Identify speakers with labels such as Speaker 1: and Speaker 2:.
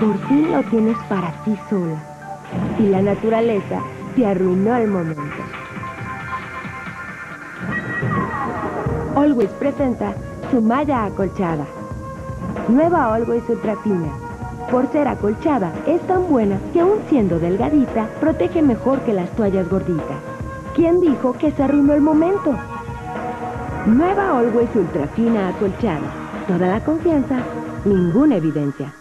Speaker 1: Por fin lo tienes para ti sola. Y la naturaleza te arruinó el momento. Always presenta su malla acolchada. Nueva Always Ultra Fina. Por ser acolchada, es tan buena que aún siendo delgadita, protege mejor que las toallas gorditas. ¿Quién dijo que se arruinó el momento? Nueva Always Ultra Fina acolchada. Toda la confianza, ninguna evidencia.